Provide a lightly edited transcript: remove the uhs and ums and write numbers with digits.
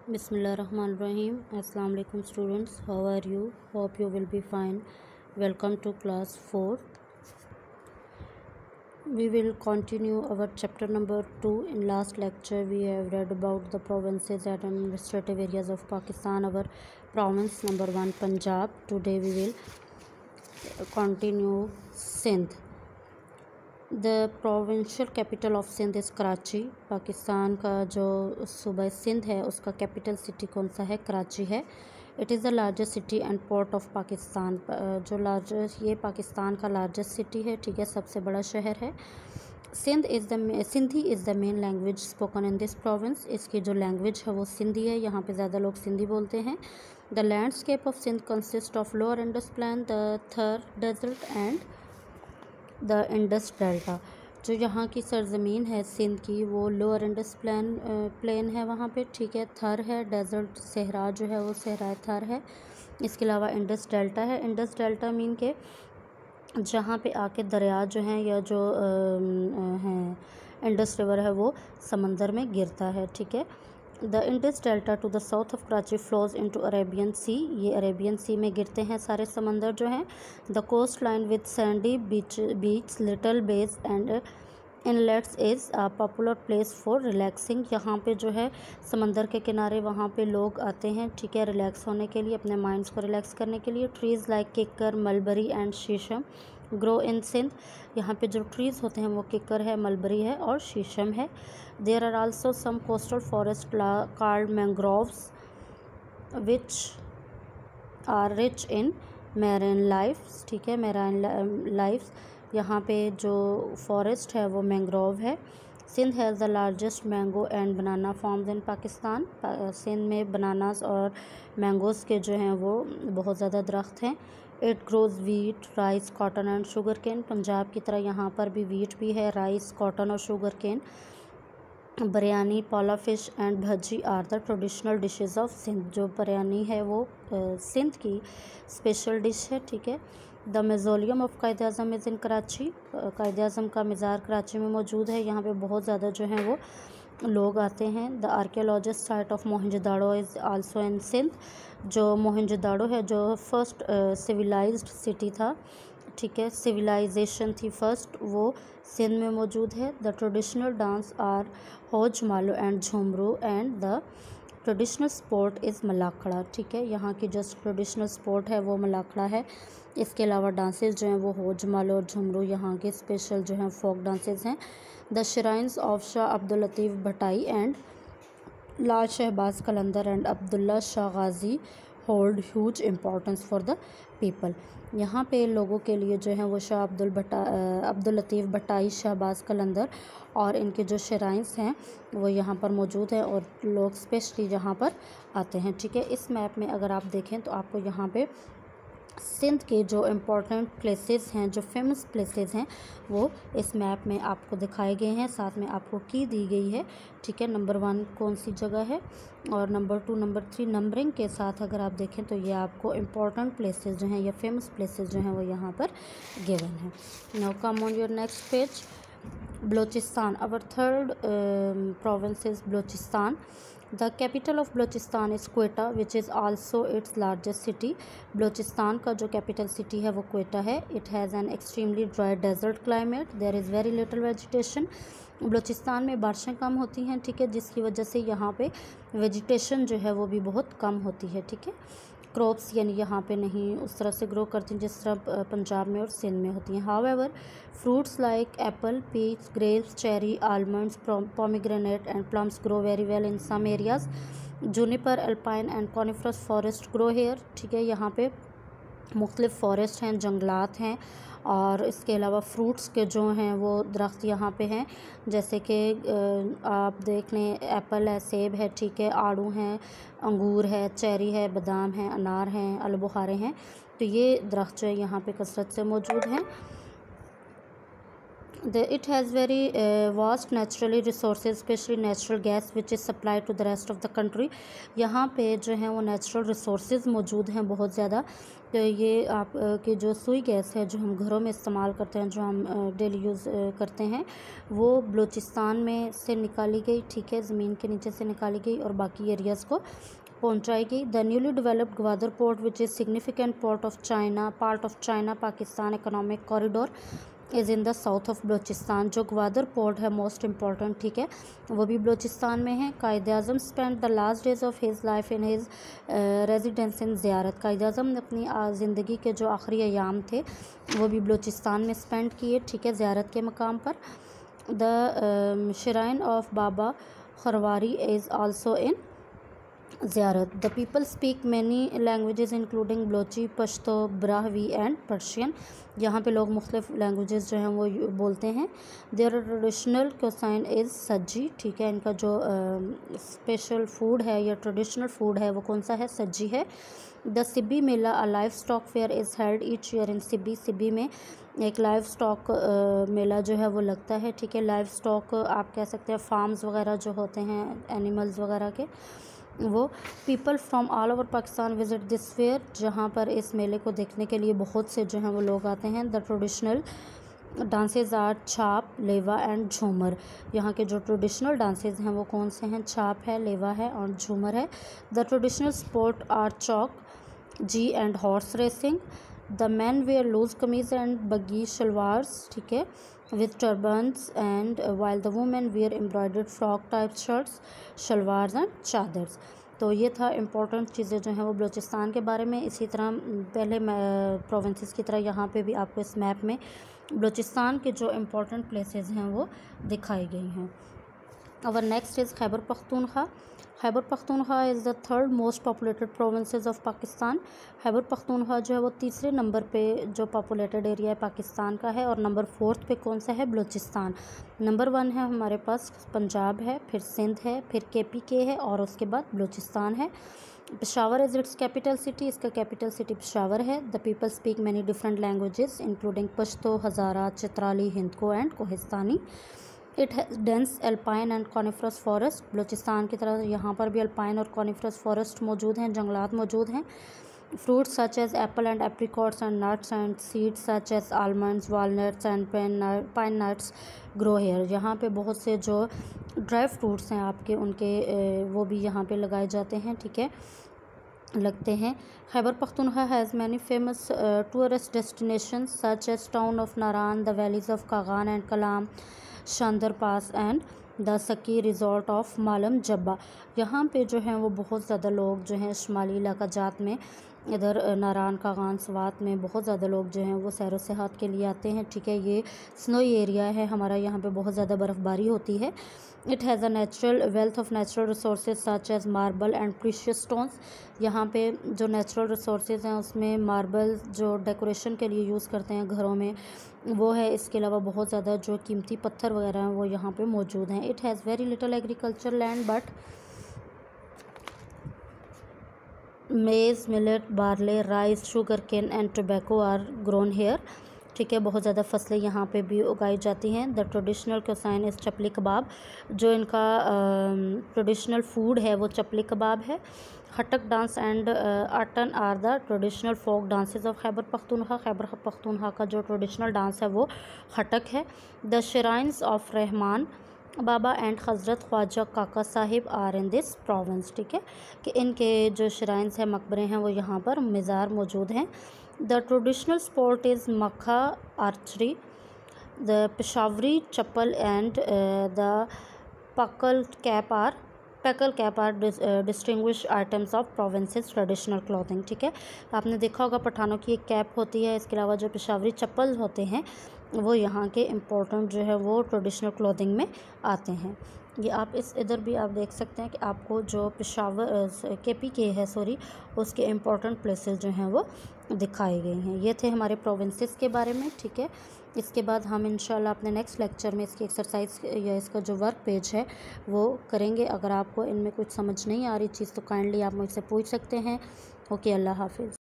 Bismillahirrahmanirrahim. Assalamu alaikum students. How are you? Hope you will be fine. Welcome to class 4. We will continue our chapter number 2. In last lecture we have read about the provinces and administrative areas of Pakistan. Our province number 1 Punjab. Today we will continue Sindh. The provincial capital of Sindh is Karachi. Pakistan का जो सूबा सिंध है उसका capital city कौन सा है? कराची है. It is the largest city and port of Pakistan. ये पाकिस्तान का लार्जेस्ट सिटी है, ठीक है, सबसे बड़ा शहर है. Sindhi is the main language spoken in this province. इसकी जो लैंग्वेज है वो सिंधी है. यहाँ पे ज़्यादा लोग सिंधी बोलते हैं. The landscape of Sindh consist of lower Indus plain, the Thar desert and the Indus delta. जो यहाँ की सरज़मीन है सिंध की वो लोअर इंडस प्लेन है वहाँ पे, ठीक है. थर है, डेजर्ट सहरा जो है वो सहरा थर है. इसके अलावा इंडस डेल्टा है. इंडस डेल्टा मीन के जहाँ पे आके दरिया जो हैं या जो हैं इंडस रिवर है वो समंदर में गिरता है, ठीक है. The Indus delta to the south of Karachi flows into Arabian sea. ये अरेबियन सी में गिरते हैं सारे समंदर जो हैं. The coast line with sandy beach little bays and inlets is a popular place for relaxing. यहाँ पे जो है समंदर के किनारे वहाँ पे लोग आते हैं, ठीक है, रिलैक्स होने के लिए, अपने माइंड्स को रिलैक्स करने के लिए. Trees like kikar, mulberry and shisham grow in Sindh. यहाँ पे जो ट्रीज़ होते हैं वो किकर है, मलबरी है और शीशम है. There are also some coastal forest called mangroves which are rich in marine lifes, ठीक है, मैरीन लाइफ्स. यहाँ पे जो फॉरेस्ट है वो मैंग्रोव है. Sindh has the largest mango and banana farms in Pakistan. Sindh में बनानास और मैंगोज़ के जो हैं वो बहुत ज़्यादा दरख्त हैं. It grows wheat, rice, cotton and sugar cane. Punjab की तरह यहाँ पर भी वीट भी है, राइस, कॉटन और sugar cane. Biryani, palla fish and bhaji are the traditional dishes of Sindh. जो बिरयानी है वो सिंध की स्पेशल डिश है, ठीक है. The mausoleum of Quaid Azam is in Karachi. Quaid Azam का मज़ार कराची में मौजूद है. यहाँ पे बहुत ज़्यादा जो हैं वो लोग आते हैं. The archaeologist site of Mohenjodaro is also in Sindh. जो मोहनजोदाड़ो है जो फर्स्ट सिविलाइज्ड सिटी था, ठीक है, सिविलाइजेशन थी फर्स्ट, वो सिंध में मौजूद है. The traditional dance are Ho Jamalo and Jhumro and the traditional sport is Malakhra, ठीक है. यहाँ की जो ट्रेडिशनल स्पोर्ट है वो मलाखड़ा है. इसके अलावा डांसेस जो हैं वो होज मालो और झुमरू यहाँ के स्पेशल जो हैं फोक डांसेस हैं. The shrines of Shah Abdul Latif Bhittai and Lal Shahbaz Qalandar and Abdullah Shah Ghazi hold huge importance for the people. यहाँ पे लोगों के लिए जो है वो शाह अब्दुल लतीफ़ भटाई, शहबाज कलंदर और इनके जो शराइन्स हैं वो यहाँ पर मौजूद हैं और लोग स्पेशली यहाँ पर आते हैं, ठीक है. इस मैप में अगर आप देखें तो आपको यहाँ पे सिंध के जो इम्पोर्टेंट प्लेसेस हैं, जो फेमस प्लेसेस हैं वो इस मैप में आपको दिखाए गए हैं. साथ में आपको की दी गई है, ठीक है. नंबर 1 कौन सी जगह है और नंबर 2, नंबर 3 नंबरिंग के साथ अगर आप देखें तो ये आपको इम्पोर्टेंट प्लेसेस जो हैं या फेमस प्लेसेस जो हैं वो यहाँ पर गिवन है. Now come on your next page. Balochistan. Our third province is Balochistan. The capital of Balochistan is Quetta which is also its largest city. Balochistan का जो कैपिटल सिटी है वो क्वेटा है. It has an extremely dry desert climate. There is very little vegetation. Balochistan में बारिशें कम होती हैं, ठीक है, जिसकी वजह से यहाँ पे वेजिटेशन जो है वो भी बहुत कम होती है, ठीक है. क्रॉप्स यानी यहाँ पे नहीं उस तरह से ग्रो करती हैं जिस तरह पंजाब में और सिंध में होती हैं. However fruits like apple, peach, grapes, cherry, almonds, pomegranate and plums grow very well in some areas. Juniper, alpine and coniferous forest grow here, ठीक है. यहाँ पे मुख्तलिफ फॉरेस्ट हैं, जंगलात हैं और इसके अलावा फ्रूट्स के जो हैं वो दरख्त यहाँ पे हैं, जैसे कि आप देख लें एप्पल है, सेब है, ठीक है, आड़ू हैं, अंगूर है, चेरी है, बादाम है, अनार हैं, आलू बुखारे हैं. तो ये दरख्त जो है यहाँ पे कसरत से मौजूद हैं. It has very vast naturally resources, especially natural gas which is supplied to the rest of the country. यहाँ पे जो है वो नेचुरल रिसोर्सेज मौजूद हैं बहुत ज़्यादा। तो ये आप की जो सुई गैस है जो हम घरों में इस्तेमाल करते हैं, जो हम डेली यूज़ करते हैं, वो बलूचिस्तान में से निकाली गई, ठीक है, ज़मीन के नीचे से निकाली गई और बाकी एरियाज़ को पहुंचाई गई। The newly developed Gwadar port which is significant part of China Pakistan economic corridor is in the south of Balochistan. जो ग्वादर पोर्ट है मोस्ट इम्पॉर्टेंट, ठीक है, वो भी बलूचिस्तान में है। Quaid Azam spend the last days of his life in his residence in Ziarat. Quaid आज़म ने अपनी ज़िंदगी के जो आखिरी अयाम थे वो भी बलूचिस्तान में स्पेंड किए, ठीक है, ज़ियारत के मकाम पर। The shrine of Baba Kharwari is also in Ziarat. The people speak many languages including Balochi, Pashto, Brahui and Persian. यहाँ पे लोग मुख्तलिफ लैंग्वेजेस जो हैं वो बोलते हैं। Their traditional cuisine is sajji, ठीक है, इनका जो स्पेशल फूड है या ट्रेडिशनल फूड है वो कौन सा है, सज्जी है। The Sibi mela a livestock fair is held each year in Sibi. Sibi में एक लाइफ स्टॉक मेला जो है वो लगता है, ठीक है। लाइफ स्टॉक आप कह सकते हैं फार्म्स वगैरह जो होते हैं एनिमल्स वगैरह के, वो। People from all over Pakistan visit this fair, जहाँ पर इस मेले को देखने के लिए बहुत से जो हैं वो लोग आते हैं। द ट्रेडिशनल डांसेज आर छाप, लेवा एंड झूमर। यहाँ के जो ट्रेडिशनल डांसेज हैं वो कौन से हैं, छाप है, लेवा है और झूमर है। The traditional sport are chauk, जी and horse racing. The men wear loose kameez and baggy shalwars, ठीक है, with turbans and while the women wear embroidered frock type shirts, shalwars and chadars. तो ये था इम्पोर्टेंट चीज़ें जो हैं वो बलूचिस्तान के बारे में। इसी तरह पहले प्रोविंसेस की तरह यहाँ पे भी आपको इस मैप में बलूचिस्तान के जो इम्पोर्टेंट प्लेसेस हैं वो दिखाई गई हैं। Our next is Khyber Pakhtunkhwa. Khyber Pakhtunkhwa is the third most populated provinces of Pakistan. Khyber Pakhtunkhwa जो है वो तीसरे नंबर पे जो पॉपुलेटेड एरिया है पाकिस्तान का है, और नंबर 4 पे कौन सा है, बलूचिस्तान। नंबर 1 है हमारे पास पंजाब है, फिर सिंध है, फिर KPK है और उसके बाद बलूचिस्तान है। Peshawar is its capital city, इसका कैपिटल सिटी पेशावर है। The people speak many different languages including Pashto, Hazara, Chitrali, Hindko and Kohistani. It has dense alpine and coniferous forest. Balochistan की तरह यहाँ पर भी अल्पाइन और कॉनिफरस फॉरेस्ट मौजूद हैं, जंगलात मौजूद हैं। Fruits such as apple and apricots and nuts and seeds such as almonds, walnuts and pine nuts grow here. यहाँ पे बहुत से जो ड्राई फ्रूट्स हैं आपके, उनके वो भी यहाँ पे लगाए जाते हैं, ठीक है, लगते हैं। Khyber Pakhtunkhwa has many famous tourist destinations such as town of Naran, the valleys of Kaghan and Kalam, Shandur pass and the ski resort of Malam Jabba. यहाँ पे जो हैं वो बहुत ज़्यादा लोग जो हैं शुमाली इलाका जात में, इधर नारान कागान स्वात में बहुत ज़्यादा लोग जो हैं वो सैर व सियाहत के लिए आते हैं, ठीक है। ये स्नोई एरिया है हमारा, यहाँ पे बहुत ज़्यादा बर्फ़बारी होती है। It has a natural wealth of natural resources such as marble and precious stones. यहाँ पे जो नेचुरल रिसोर्सेज हैं उसमें मार्बल जो डेकोरेशन के लिए यूज़ करते हैं घरों में वो है। इसके अलावा बहुत ज़्यादा जो कीमती पत्थर वगैरह हैं वो यहाँ पे मौजूद हैं। It has very little agriculture land but maize, millet, barley, rice, sugar cane and tobacco are grown here, ठीक है। बहुत ज़्यादा फसलें यहाँ पे भी उगाई जाती हैं। The traditional cuisine is chapli kebab. जो इनका ट्रेडिशनल फूड है वो चपली कबाब है। Khattak dance and Attan are the traditional folk dances of Khyber Pakhtunkhwa. Khyber Pakhtunkhwa का जो ट्रेडिशनल डांस है वो हटक है। The shrines of Rahman Baba and Hazrat Khwaja Kaka Sahib are in this province, ठीक है, कि इनके जो शराइन्स हैं, मकबरे हैं, वो यहाँ पर मज़ार मौजूद हैं। The traditional sport is makha archery, the Peshawari chappal and the pakol cap are distinguish items of provinces traditional clothing, ठीक है। आपने देखा होगा पठानों की एक कैप होती है, इसके अलावा जो पेशावरी चप्पल होते हैं वो यहाँ के इम्पोर्टेंट जो है वो ट्रेडिशनल क्लॉथिंग में आते हैं। ये आप इस इधर भी आप देख सकते हैं कि आपको जो पेशावर KPK है उसके इम्पोर्टेंट प्लेसेस जो हैं वो दिखाए गए हैं। ये थे हमारे प्रोविंसेस के बारे में, ठीक है। इसके बाद हम इंशाल्लाह अपने नेक्स्ट लेक्चर में इसकी एक्सरसाइज या इसका जो वर्क पेज है वो करेंगे। अगर आपको इनमें कुछ समझ नहीं आ रही चीज़ तो काइंडली आप मुझसे पूछ सकते हैं। ओके, अल्लाह हाफिज़।